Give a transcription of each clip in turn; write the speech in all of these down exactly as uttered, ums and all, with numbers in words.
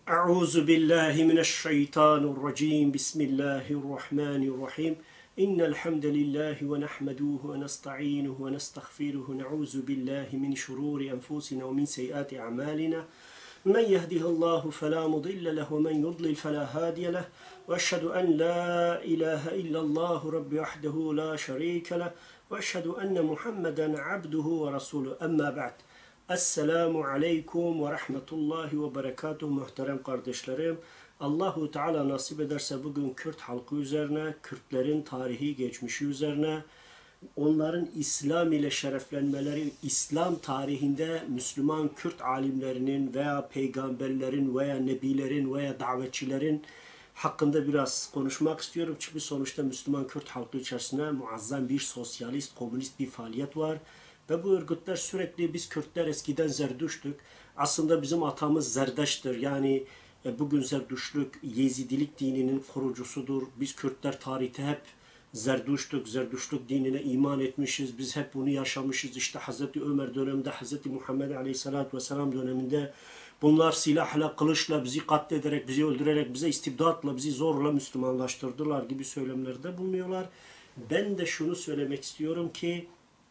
Euzu billahi mineşşeytanirracim. Bismillahirrahmanirrahim. İnnel hamdelellahi ve nahmeduhu ve nestainuhu ve nestağfiruhu. Na'uzu billahi min şururi enfusina ve min seyyiati a'malina. Men yehdihillahu fela mudille lehu ve men yudlil fela hadiye lehu. Ve eşhedü en la ilahe illallah rabbi vahdehu la şerike lehu ve eşhedü enne Muhammeden abduhu ve resuluhu. Amma ba'd. Esselamu aleyküm ve rahmetullahi ve berekatuhu muhterem kardeşlerim. Allahu Teala nasip ederse bugün Kürt halkı üzerine, Kürtlerin tarihi geçmişi üzerine, onların İslam ile şereflenmeleri, İslam tarihinde Müslüman Kürt alimlerinin veya peygamberlerin veya nebilerin veya davetçilerin hakkında biraz konuşmak istiyorum. Çünkü sonuçta Müslüman Kürt halkı içerisinde muazzam bir sosyalist, komünist bir faaliyet var. Ve bu örgütler sürekli biz Kürtler eskiden Zerdüştük. Aslında bizim atamız Zerdeş'tir. Yani e, bugün Zerdüşlük Yezidilik dininin kurucusudur. Biz Kürtler tarihte hep Zerdüştük, Zerdüşlük dinine iman etmişiz. Biz hep bunu yaşamışız. İşte Hazreti Ömer döneminde, Hazreti Muhammed Aleyhisselatü Vesselam döneminde bunlar silahla, kılıçla bizi katlederek, bizi öldürerek, bize istibdatla, bizi zorla Müslümanlaştırdılar gibi söylemlerde bulunuyorlar. Ben de şunu söylemek istiyorum ki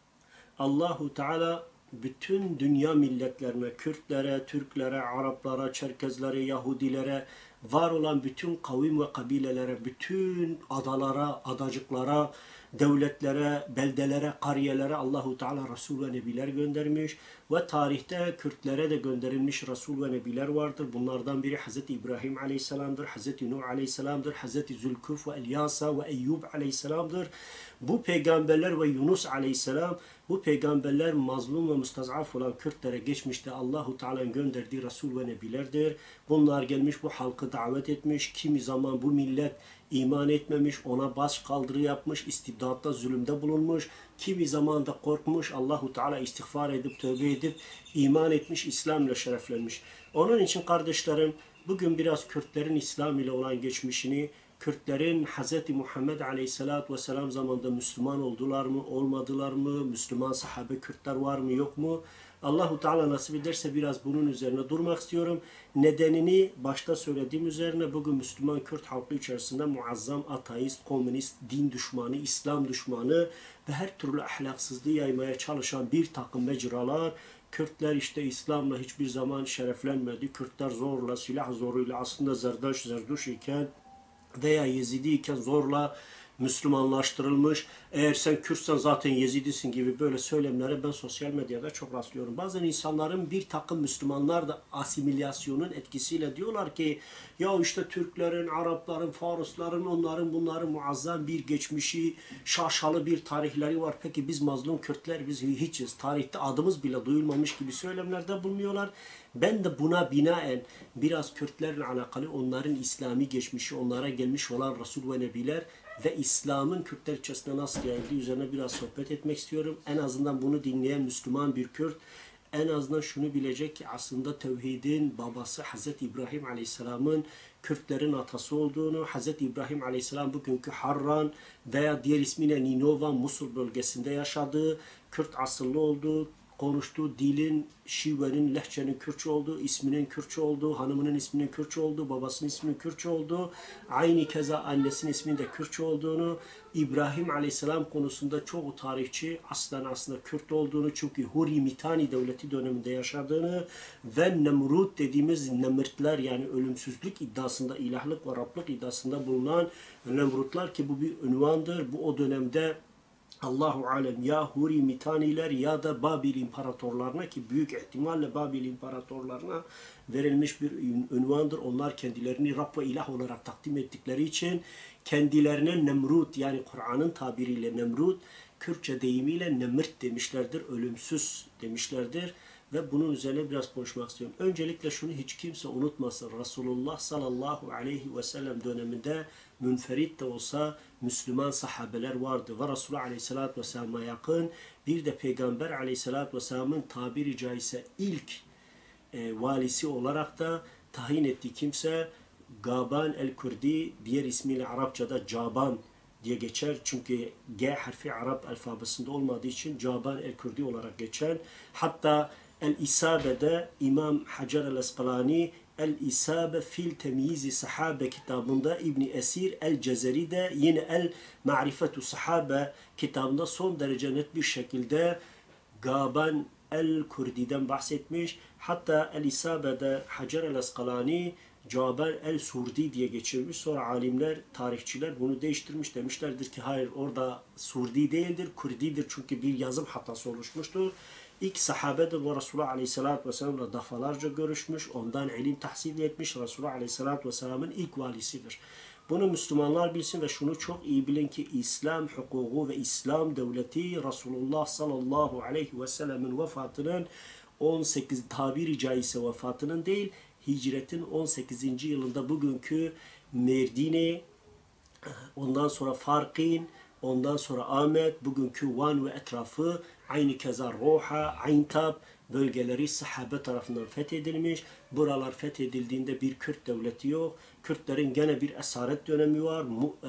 Allahu Teala bütün dünya milletlerine, Kürtlere, Türklere, Araplara, Çerkezlere, Yahudilere, var olan bütün kavim ve kabilelere, bütün adalara, adacıklara, devletlere, beldelere, kariyelere Allahu Teala Resul ve Nebiler göndermiş ve tarihte Kürtlere de gönderilmiş Resul ve Nebiler vardır. Bunlardan biri Hazreti İbrahim Aleyhisselam'dır, Hazreti Nuh Aleyhisselam'dır, Hazreti Zülküf ve Elyasa ve Eyyub Aleyhisselam'dır. Bu peygamberler ve Yunus Aleyhisselam, bu peygamberler mazlum ve müstazaf olan Kürtlere geçmişte Allahu Teala'nın gönderdiği Resul ve Nebilerdir. Bunlar gelmiş bu halkı davet etmiş. Kimi zaman bu millet iman etmemiş, ona baş kaldırı yapmış, istibdatta zulümde bulunmuş. Kimi zaman da korkmuş, Allahu Teala istiğfar edip tövbe edip iman etmiş, İslam ile şereflenmiş. Onun için kardeşlerim, bugün biraz Kürtlerin İslam ile olan geçmişini, Kürtlerin Hz. Muhammed Aleyhisselatü Vesselam zamanında Müslüman oldular mı, olmadılar mı, Müslüman sahabe Kürtler var mı, yok mu? Allahu Teala nasip ederse biraz bunun üzerine durmak istiyorum. Nedenini başta söylediğim üzerine bugün Müslüman Kürt halkı içerisinde muazzam ateist, komünist, din düşmanı, İslam düşmanı ve her türlü ahlaksızlığı yaymaya çalışan bir takım mecralar, Kürtler işte İslam'la hiçbir zaman şereflenmedi. Kürtler zorla, silah zoruyla aslında Zerdaş, Zerduş iken veya Yezidi iken zorla Müslümanlaştırılmış. Eğer sen Kürtsen zaten Yezidisin gibi böyle söylemlere ben sosyal medyada çok rastlıyorum. Bazen insanların bir takım Müslümanlar da asimilasyonun etkisiyle diyorlar ki ya işte Türklerin, Arapların, Farusların, onların bunların muazzam bir geçmişi, şaşalı bir tarihleri var. Peki biz mazlum Kürtler, biz hiçiz. Tarihte adımız bile duyulmamış gibi söylemlerde bulunuyorlar. Ben de buna binaen biraz Kürtlerle alakalı onların İslami geçmişi, onlara gelmiş olan Resul ve Nebiler ve İslam'ın Kürtler içerisinde nasıl yayıldığı üzerine biraz sohbet etmek istiyorum. En azından bunu dinleyen Müslüman bir Kürt en azından şunu bilecek ki aslında tevhidin babası Hazreti İbrahim Aleyhisselam'ın Kürtlerin atası olduğunu, Hazreti İbrahim Aleyhisselam bugünkü Harran veya diğer ismiyle Ninova, Musul bölgesinde yaşadığı, Kürt asıllı olduğu, konuştuğu dilin, şivenin, lehçenin Kürtçe olduğu, isminin Kürtçe olduğu, hanımının isminin Kürtçe olduğu, babasının isminin Kürtçe olduğu, aynı keza annesinin isminin de Kürtçe olduğunu, İbrahim Aleyhisselam konusunda çoğu tarihçi aslen aslında Kürt olduğunu, çünkü Huri Mitani devleti döneminde yaşadığını ve Nemrut dediğimiz Nemrutlar, yani ölümsüzlük iddiasında, ilahlık ve Rablık iddiasında bulunan Nemrutlar, ki bu bir ünvandır. Bu o dönemde Allahu alem ya Huri Mitaniler ya da Babil imparatorlarına, ki büyük ihtimalle Babil imparatorlarına verilmiş bir ünvandır. Onlar kendilerini Rab ve ilah olarak takdim ettikleri için kendilerine Nemrut, yani Kur'an'ın tabiriyle Nemrut, Kürtçe deyimiyle Nemrt demişlerdir, ölümsüz demişlerdir. Ve bunun üzerine biraz konuşmak istiyorum. Öncelikle şunu hiç kimse unutmasın. Resulullah sallallahu aleyhi ve sellem döneminde münferit de olsa Müslüman sahabeler vardı. Ve Resulullah aleyhissalatü vesselam'a yakın bir de Peygamber aleyhissalatü vesselamın tabiri caizse ilk e, valisi olarak da tayin ettiği kimse Gaban el-Kurdi, diğer ismiyle Arapçada Caban diye geçer. Çünkü G harfi Arap alfabesinde olmadığı için Caban el-Kurdi olarak geçer. Hatta El-İsabe'de İmam Hacer el-Eskalani El-İsabe fil Temyizi Sahabe kitabında İbni Esir El-Cezeri de yine El-Ma'rifetu Sahabe kitabında son derece net bir şekilde Gaban el-Kurdi'den bahsetmiş. Hatta El-İsabe'de Hacer el-Asqalani Gaban el-Surdi diye geçirmiş. Sonra alimler, tarihçiler bunu değiştirmiş. Demişlerdir ki hayır, orada Surdi değildir, Kurdidir, çünkü bir yazım hatası oluşmuştur. İlk sahabedir ve Resulullah Aleyhisselatü Vesselam'la defalarca görüşmüş. Ondan ilim tahsil etmiş. Resulullah Aleyhisselatü Vesselam'ın ilk valisidir. Bunu Müslümanlar bilsin ve şunu çok iyi bilin ki İslam hukuku ve İslam devleti Resulullah sallallahu aleyhi ve sellem'in vefatının on sekiz, tabiri caizse vefatının değil, hicretin on sekizinci yılında bugünkü Merdine, ondan sonra Farkin, ondan sonra Ahmet, bugünkü Van ve etrafı, aynı keza Roha, Ayntab bölgeleri sahabe tarafından fethedilmiş. Buralar fethedildiğinde bir Kürt devleti yok. Kürtlerin gene bir esaret dönemi var.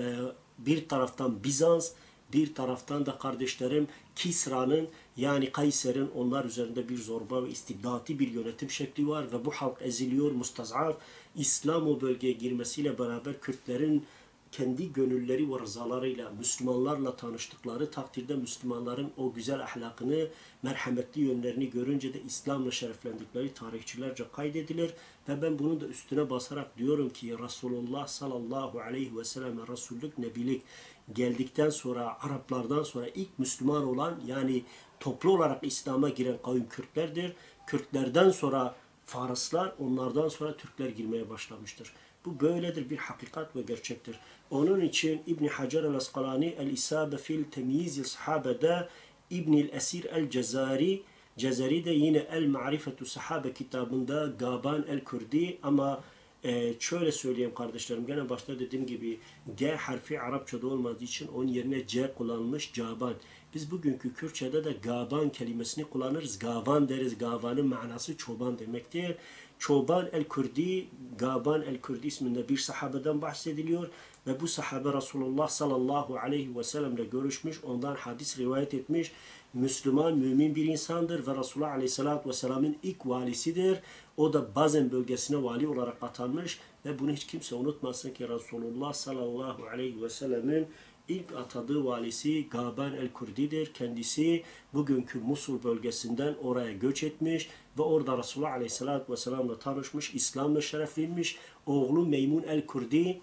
Bir taraftan Bizans, bir taraftan da kardeşlerim Kisra'nın, yani Kayser'in onlar üzerinde bir zorba ve istibdati bir yönetim şekli var ve bu halk eziliyor, mustazaf. İslam o bölgeye girmesiyle beraber Kürtlerin kendi gönülleri ve rızalarıyla Müslümanlarla tanıştıkları takdirde Müslümanların o güzel ahlakını, merhametli yönlerini görünce de İslam'la şereflendikleri tarihçilerce kaydedilir. Ve ben bunun da üstüne basarak diyorum ki Resulullah sallallahu aleyhi ve sellem Resullük, Nebilik geldikten sonra Araplardan sonra ilk Müslüman olan, yani toplu olarak İslam'a giren kavim Kürtlerdir. Kürtlerden sonra Farslar, onlardan sonra Türkler girmeye başlamıştır. Bu böyledir, bir hakikat ve gerçektir. Onun için İbn Hacer el-Asqalani El-İsabe fil Temyizi Sahabe'de İbn el-Esir el-Cezari Cezeri de yine El-Ma'rifetu Sahabe kitabında Gaban el-Kurdi, ama e, şöyle söyleyeyim kardeşlerim, gene başta dediğim gibi G harfi Arapçada olmadığı için onun yerine C kullanılmış, Gaban. Biz bugünkü Kürtçe'de de Gaban kelimesini kullanırız. Gavan deriz. Gavanın manası çoban demektir. Çoban el-Kurdi, Gaban el-Kurdi isminde bir sahabeden bahsediliyor ve bu sahabe Resulullah sallallahu aleyhi ve sellemle görüşmüş, ondan hadis rivayet etmiş. Müslüman, mümin bir insandır ve Resulullah aleyhissalatü vesselamın ilk valisidir. O da Bazen bölgesine vali olarak atanmış ve bunu hiç kimse unutmasın ki Resulullah sallallahu aleyhi ve sellemin İlk atadığı valisi Gaban el-Kurdi'dir. Kendisi bugünkü Musul bölgesinden oraya göç etmiş ve orada Resulullah Aleyhisselatü Vesselam'la tanışmış, İslam'la şereflenmiş. Oğlu Meymun el-Kurdi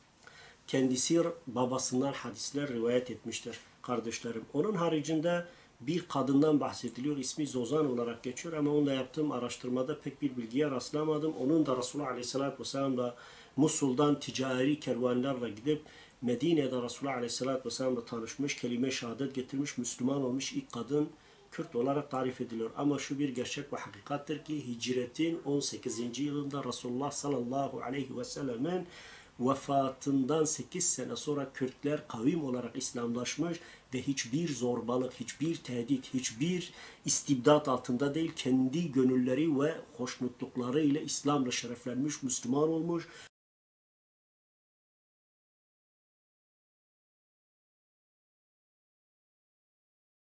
kendisi babasından hadisler rivayet etmiştir kardeşlerim. Onun haricinde bir kadından bahsediliyor. İsmi Zozan olarak geçiyor ama onunla yaptığım araştırmada pek bir bilgiye rastlamadım. Onun da Resulullah Aleyhisselatü Vesselam'la Musul'dan ticari kervanlarla gidip Medine'de Resulullah Aleyhisselatü Vesselam'la tanışmış, kelime-i şehadet getirmiş, Müslüman olmuş ilk kadın Kürt olarak tarif ediliyor. Ama şu bir gerçek ve hakikattir ki hicretin on sekizinci yılında Resulullah sallallahu aleyhi ve sellem'in vefatından sekiz sene sonra Kürtler kavim olarak İslamlaşmış ve hiçbir zorbalık, hiçbir tehdit, hiçbir istibdat altında değil, kendi gönülleri ve hoşnutlukları ile İslam'la şereflenmiş, Müslüman olmuş.